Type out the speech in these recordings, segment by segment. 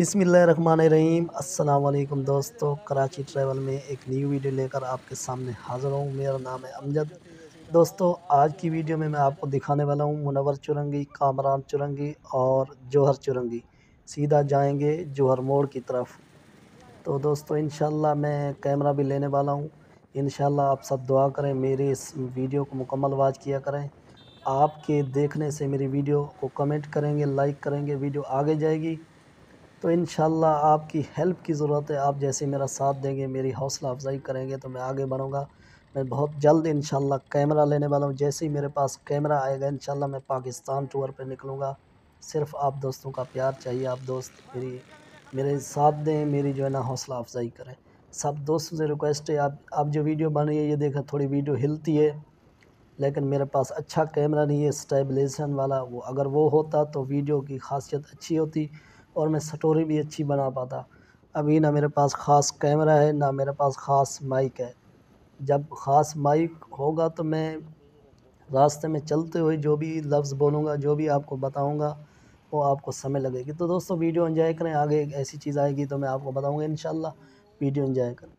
बिस्मिल्लाहिर्रहमानिर्रहीम। अस्सलाम वालेकुम दोस्तों, कराची ट्रैवल में एक न्यू वीडियो लेकर आपके सामने हाज़िर हूँ। मेरा नाम है अमजद। दोस्तों, आज की वीडियो में मैं आपको दिखाने वाला हूँ मुनव्वर चुरंगी, कामरान चुरंगी और जौहर चुरंगी। सीधा जाएंगे जौहर मोड़ की तरफ। तो दोस्तों, इंशाल्लाह मैं कैमरा भी लेने वाला हूँ। इंशाल्लाह आप सब दुआ करें, मेरी इस वीडियो को मुकम्मल वॉच किया करें। आपके देखने से मेरी वीडियो को कमेंट करेंगे, लाइक करेंगे, वीडियो आगे जाएगी। तो इंशाल्लाह आपकी हेल्प की ज़रूरत है। आप जैसे मेरा साथ देंगे, मेरी हौसला अफजाई करेंगे तो मैं आगे बढ़ूँगा। मैं बहुत जल्द इंशाल्लाह कैमरा लेने वाला हूँ। जैसे ही मेरे पास कैमरा आएगा इंशाल्लाह मैं पाकिस्तान टूर पे निकलूँगा। सिर्फ़ आप दोस्तों का प्यार चाहिए। आप दोस्त मेरे साथ दें, मेरी जो है ना हौसला अफजाई करें। सब दोस्तों से रिक्वेस्ट है, आप जो वीडियो बन रही है ये देखें, थोड़ी वीडियो हिलती है, लेकिन मेरे पास अच्छा कैमरा नहीं है स्टेबलाइजेशन वाला। वो अगर वो होता तो वीडियो की खासियत अच्छी होती और मैं स्टोरी भी अच्छी बना पाता। अभी ना मेरे पास ख़ास कैमरा है, ना मेरे पास ख़ास माइक है। जब ख़ास माइक होगा तो मैं रास्ते में चलते हुए जो भी लफ्ज़ बोलूँगा, जो भी आपको बताऊँगा, वो आपको समझ लगेगी। तो दोस्तों, वीडियो एंजॉय करें। आगे एक ऐसी चीज़ आएगी तो मैं आपको बताऊँगा इंशाल्लाह। वीडियो एंजॉय करें।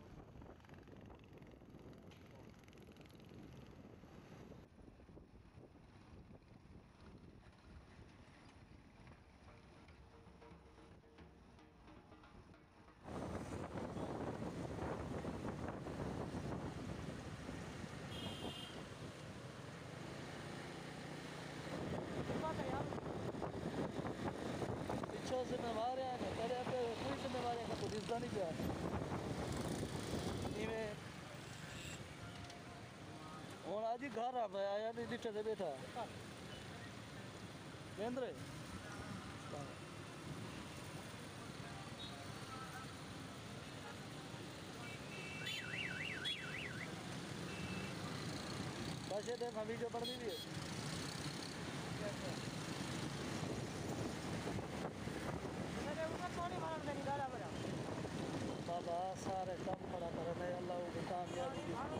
आज ही घर आ गया यार, नहीं दिखे से बैठा केंद्र कैसे देख हम वीडियो पढ़ दीजिए। बाबा सारे कम पड़ा करे अल्लाह को कामयाबी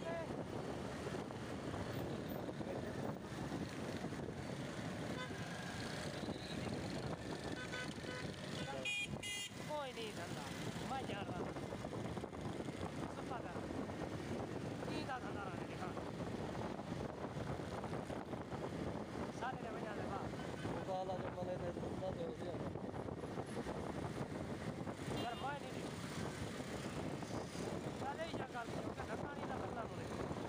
कोई नहीं धंधा मैं जा रहा हूँ सीधा धंधा रहने दिखा सारे ने बजा दे बात काला जो मले ने धंधा दे दिया यार मैं नहीं चले ही जंगल में उसका धक्का नहीं ना धंधा बोले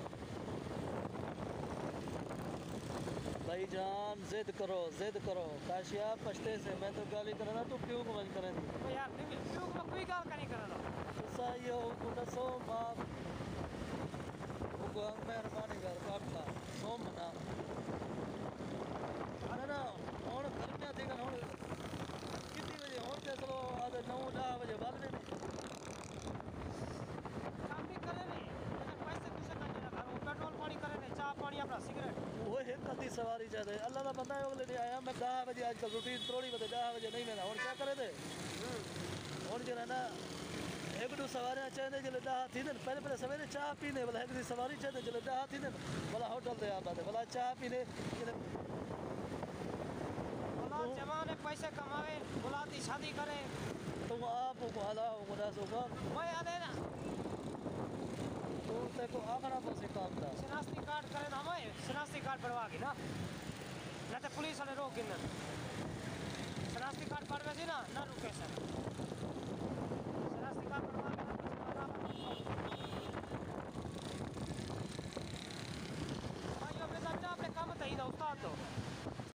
भाईजान जिद करो काशिया पछते से मैं तो गाली करना तू क्यों कमेंट करे तो यार नहीं क्यों मैं कोई गाल का नहीं कर रहा सा यो दसो बाप को मेहरबानी कर काटला सोमना अरे ना और घर में देखा और कितनी बजे और के चलो आज 9-10 बजे बाद में काम भी करे नहीं मैंने पैसे किसे का देना घर में पेट्रोल पानी करे नहीं चाय पानी अपना सिगरेट वो एक कदी सवारी चाहते अल्लाह का बंदा है ले आया मैं 10 बजे आजकल रूटीन थोड़ी बता 10 बजे नहीं मेरा और क्या करे थे और जो है ना एक दो सवारियाँ चाहिए जले 10 थी दिन पहले सवेरे चाय पीने वाला एक दी सवारी चाहिए जले 10 थी दिन बोला होटल दे आता बोला चाय पीने बोला जमाने पैसे कमावे बुलाती शादी करे तुम आप को हला मुदा सोगा मैं आने ना तो देखो आखरा से काम था शनाख्ती कार्ड करे ना मैं शनाख्ती कार्ड बनवा के ना तो पुलिस वाले रोक गिन शनाख्ती कार्ड बनवा सी ना रुके सर